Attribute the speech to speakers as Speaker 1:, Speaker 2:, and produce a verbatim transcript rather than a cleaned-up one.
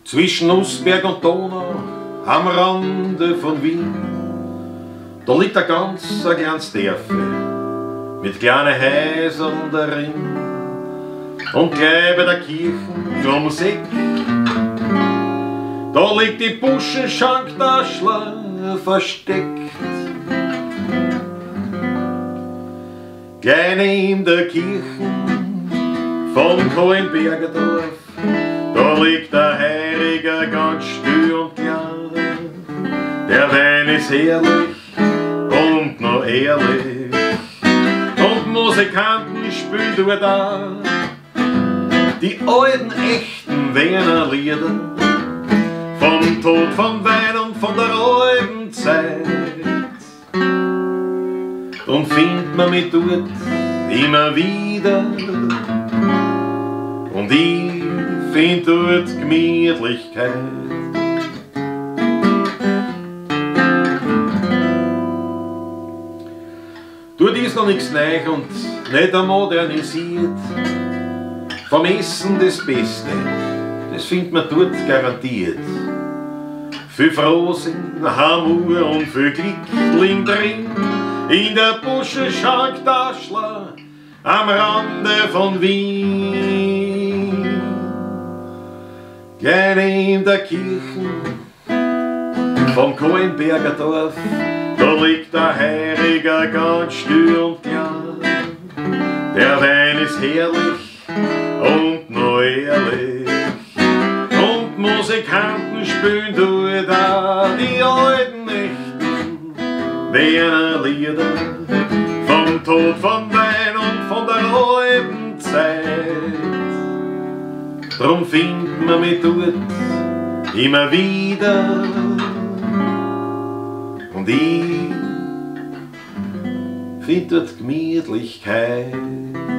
Speaker 1: Zwischen Nussberg und Donau, am Rande von Wien, da liegt ein ganz ein kleines Dörfle mit kleinen Häusern darin. Und gleich bei der Kirche vom Seck, da liegt die Buschenschanktaschler versteckt. Gleich neben der Kirche vom Kohlenberger Dorf, da liegt der Heiriger ganz still und klar. Der Wein ist herrlich und noch ehrlich, und Musikanten spielen dort da die alten, echten Wiener Lieder vom Tod, vom Wein und von der alten Zeit. Und findet man mich dort immer wieder, und ich find dort Gemütlichkeit. Dort ist noch nichts neu und nicht modernisiert. Vom Essen das Beste, das findet man dort garantiert. Viel Frohsinn, Hamur und viel Glück liegt drin in der Buschenschanktaschler am Rande von Wien. Gleich neben der Kirche vom Kohlenberger Dorf, da liegt der Heiriger ganz still und klar. Der Wein ist herrlich und noch ehrlich, und Musikanten spielen dort da die alten, echten Wiener Lieder vom Tod, vom Wein und von der alten Zeit. Drum findet man mich dort immer wieder, und ich find dort Gemütlichkeit.